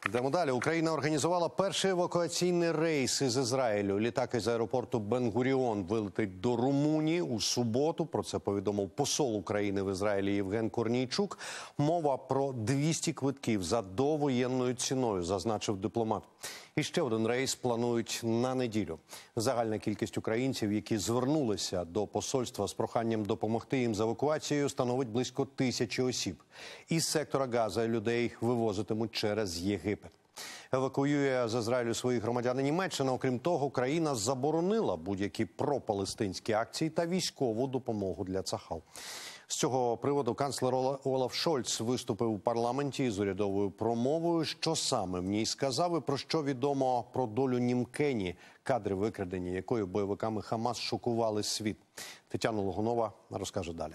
Йдемо далі. Україна організувала перший евакуаційний рейс із Ізраїлю. Літак із аеропорту Бен-Гуріон вилетить до Румунії у суботу. Про це повідомив посол України в Ізраїлі Євген Корнійчук. Мова про 200 квитків за довоєнною ціною, зазначив дипломат. І ще один рейс планують на неділю. Загальна кількість українців, які звернулися до посольства з проханням допомогти їм з евакуацією, становить близько 1000 осіб. Із сектора Газа людей вивозитимуть через Єгипет. Евакуює з Ізраїлю своїх громадян Німеччина. Окрім того, країна заборонила будь-які пропалестинські акції та військову допомогу для Цахал. З цього приводу канцлер Олаф Шольц виступив у парламенті з урядовою промовою. Що саме в ній сказав і про що відомо про долю Німкені, кадри викрадення якої бойовиками Хамас шокували світ. Тетяна Логунова розкаже далі.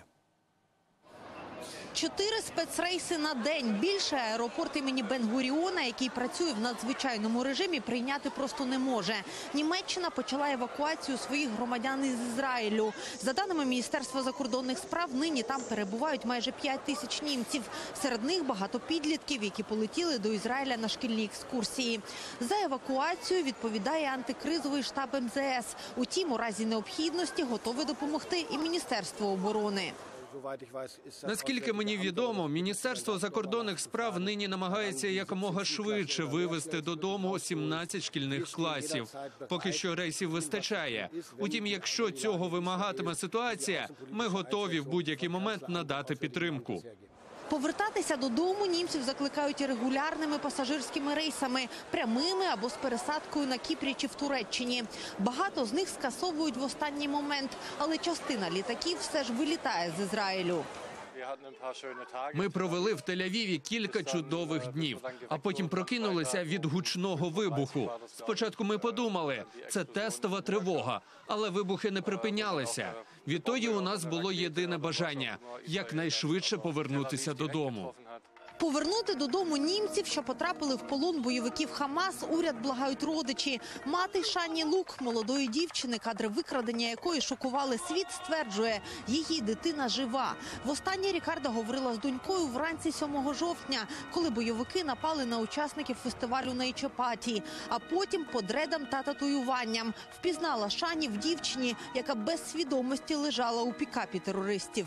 4 спецрейси на день. Більше аеропорт імені Бен-Гуріона, який працює в надзвичайному режимі, прийняти просто не може. Німеччина почала евакуацію своїх громадян із Ізраїлю. За даними Міністерства закордонних справ, нині там перебувають майже 5000 німців. Серед них багато підлітків, які полетіли до Ізраїля на шкільні екскурсії. За евакуацію відповідає антикризовий штаб МЗС. Утім, у разі необхідності готове допомогти і Міністерство оборони. Наскільки мені відомо, Міністерство закордонних справ нині намагається якомога швидше вивезти додому 17 шкільних класів. Поки що рейсів вистачає. Утім, якщо цього вимагатиме ситуація, ми готові в будь-який момент надати підтримку. Повертатися додому німців закликають регулярними пасажирськими рейсами, прямими або з пересадкою на Кіпрі чи в Туреччині. Багато з них скасовують в останній момент, але частина літаків все ж вилітає з Ізраїлю. Ми провели в Тель-Авіві кілька чудових днів, а потім прокинулися від гучного вибуху. Спочатку ми подумали, це тестова тривога, але вибухи не припинялися. Відтоді у нас було єдине бажання – якнайшвидше повернутися додому. Повернути додому німців, що потрапили в полон бойовиків Хамас, уряд благають родичі. Мати Шані Лук, молодої дівчини, кадри викрадення якої шокували світ, стверджує, її дитина жива. Востаннє Рікарда говорила з донькою вранці 7 жовтня, коли бойовики напали на учасників фестивалю на Ічепаті. А потім по дредам та татуюванням. Впізнала Шані в дівчині, яка без свідомості лежала у пікапі терористів.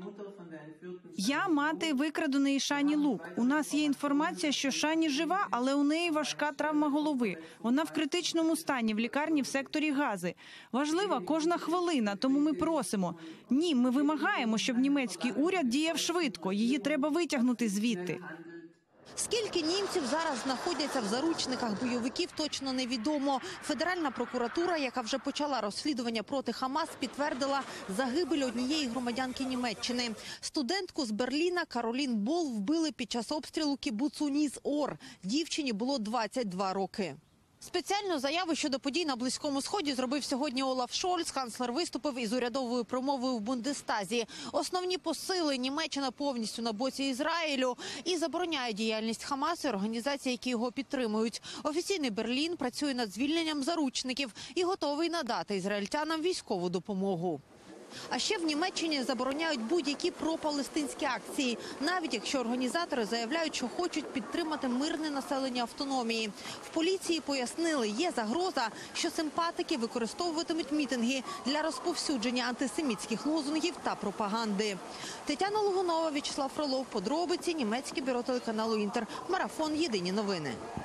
Я мати викраденої Шані Лук. У нас є інформація, що Шані жива, але у неї важка травма голови. Вона в критичному стані в лікарні в секторі Гази. Важлива кожна хвилина, тому ми просимо. Ні, ми вимагаємо, щоб німецький уряд діяв швидко. Її треба витягнути звідти. Скільки німців зараз знаходяться в заручниках бойовиків, точно невідомо. Федеральна прокуратура, яка вже почала розслідування проти Хамас, підтвердила загибель однієї громадянки Німеччини. Студентку з Берліна Каролін Бол вбили під час обстрілу кібуцу Ніс-Ор. Дівчині було 22 роки. Спеціальну заяву щодо подій на Близькому Сході зробив сьогодні Олаф Шольц. Канцлер виступив із урядовою промовою в Бундестазі. Основні посили: Німеччина повністю на боці Ізраїлю і забороняє діяльність Хамасу і організацій, які його підтримують. Офіційний Берлін працює над звільненням заручників і готовий надати ізраїльтянам військову допомогу. А ще в Німеччині забороняють будь-які пропалестинські акції, навіть якщо організатори заявляють, що хочуть підтримати мирне населення автономії. В поліції пояснили, є загроза, що симпатики використовуватимуть мітинги для розповсюдження антисемітських лозунгів та пропаганди. Тетяна Логунова, В'ячеслав Фролов, подробиці, німецьке бюро телеканалу «Інтер», Марафон, єдині новини.